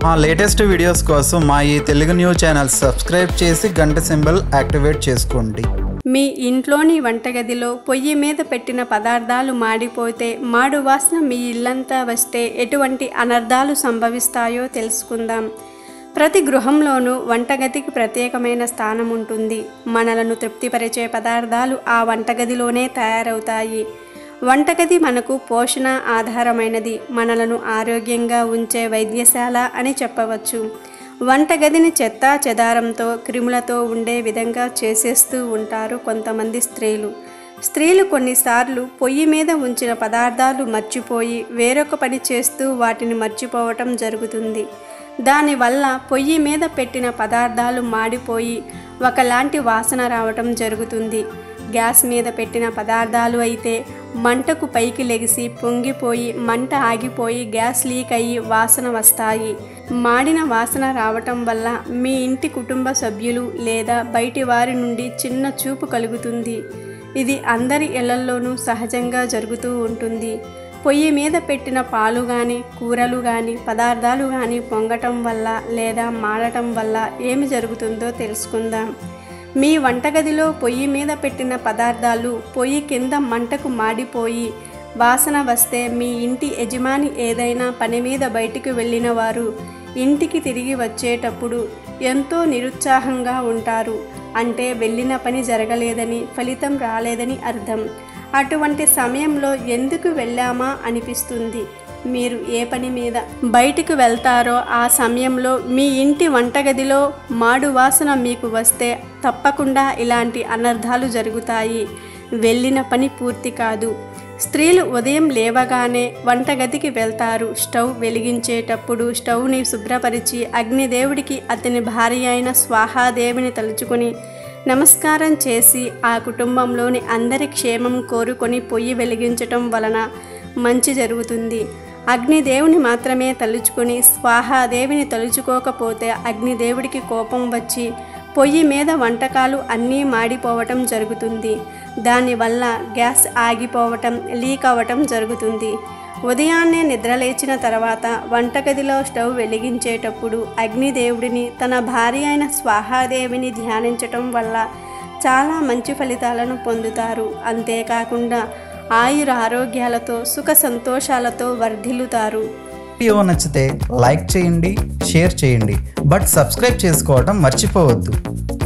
మా latest videos కోసం మా ఈ తెలుగు న్యూస్ ఛానల్ సబ్స్క్రైబ్ చేసి గంట సింబల్ యాక్టివేట్ చేసుకోండి। మీ ఇంట్లోని వంటగదిలో పొయ్యి మీద పెట్టిన పదార్థాలు మాడిపోతే మాడు వాసన మీ ఇల్లంతా వస్తే ఎటువంటి అనర్థాలు సంభవిస్తాయో తెలుసుకుందాం। ప్రతి గృహంలోనూ వంటగదికి ప్రత్యేకమైన స్థానం ఉంటుంది। మనలను తృప్తిపరిచే పదార్థాలు ఆ వంటగదిలోనే తయారవుతాయి। వంటగది మనకు పోషణ ఆధారమైనది, మనలను ఆరోగ్యంగా ఉంచే వైద్యశాల అని చెప్పవచ్చు। వంటగదిని చెత్తా చెదారంతో క్రిములతో ఉండే విధంగా చేసేస్తూ ఉంటారు కొంతమంది స్త్రీలు కొన్నిసార్లు పొయ్యి మీద ఉంచిన పదార్థాలు మర్చిపోయి వేరొక పని చేస్తూ వాటిని మర్చిపోవటం జరుగుతుంది। దానివల్ల పొయ్యి మీద పెట్టిన పదార్థాలు మాడిపోయి ఒకలాంటి వాసన రావటం జరుగుతుంది। గ్యాస్ మీద పెట్టిన పదార్థాలు అయితే మంటకు పైకి లెగిసి పొంగిపోయి మంట ఆగిపోయి గ్యాస్ లీక్ అయ్యి వాసన వస్తాయి। మాడిన వాసన రావటం వల్ల మీ ఇంటి కుటుంబ సభ్యులు లేదా బయటి వారి నుండి చిన్న చూపు కలుగుతుంది। ఇది అందరి ఇళ్లల్లోనూ సహజంగా జరుగుతూ ఉంటుంది। పొయ్యి మీద పెట్టిన పాలు కానీ కూరలు కానీ పదార్థాలు కానీ పొంగటం వల్ల లేదా మాడటం వల్ల ఏమి జరుగుతుందో తెలుసుకుందాం। మీ వంటగదిలో పొయ్యి మీద పెట్టిన పదార్థాలు పొయ్యి కింద మంటకు మాడిపోయి వాసన వస్తే మీ ఇంటి యజమాని ఏదైనా పని మీద బయటికి వెళ్ళిన వారు ఇంటికి తిరిగి వచ్చేటప్పుడు ఎంతో నిరుత్సాహంగా ఉంటారు। అంటే వెళ్ళిన పని జరగలేదని, ఫలితం రాలేదని అర్థం। అటువంటి సమయంలో ఎందుకు వెళ్ళామా అనిపిస్తుంది। మీరు ఏ పని మీద బయటికి వెళ్తారో ఆ సమయంలో మీ ఇంటి వంటగదిలో మాడు వాసన మీకు వస్తే తప్పకుండా ఇలాంటి అనర్థాలు జరుగుతాయి। వెళ్ళిన పని పూర్తి కాదు। స్త్రీలు ఉదయం లేవగానే వంటగదికి వెళ్తారు। స్టవ్ వెలిగించేటప్పుడు స్టవ్ని శుభ్రపరిచి అగ్నిదేవుడికి అతని భార్య అయిన స్వాహాదేవిని తలుచుకొని నమస్కారం చేసి ఆ కుటుంబంలోని అందరి క్షేమం కోరుకొని పొయ్యి వెలిగించటం వలన మంచి జరుగుతుంది। అగ్నిదేవుని మాత్రమే తలుచుకొని స్వాహాదేవిని తలుచుకోకపోతే అగ్నిదేవుడికి కోపం వచ్చి పొయ్యి మీద వంటకాలు అన్నీ మాడిపోవటం జరుగుతుంది। దానివల్ల గ్యాస్ ఆగిపోవటం, లీక్ అవ్వటం జరుగుతుంది। ఉదయాన్నే నిద్రలేచిన తర్వాత వంటగదిలో స్టవ్ వెలిగించేటప్పుడు అగ్నిదేవుడిని తన భార్య అయిన స్వాహాదేవిని ధ్యానించటం వల్ల చాలా మంచి ఫలితాలను పొందుతారు। అంతేకాకుండా ఆయుర ఆరోగ్యాలతో సుఖ సంతోషాలతో వర్ధిల్లుతారు। వీడియో నచ్చితే లైక్ చేయండి, షేర్ చేయండి, బట్ సబ్స్క్రైబ్ చేసుకోవడం మర్చిపోవద్దు।